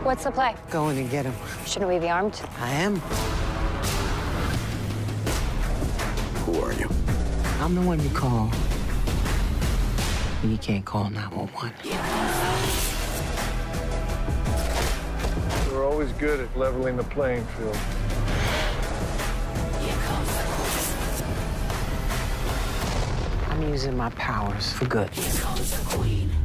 What's the play? Go in and get him. Shouldn't we be armed? I am. Who are you? I'm the one you call when you can't call 911. We're always good at leveling the playing field. I'm using my powers for good. Here comes the queen.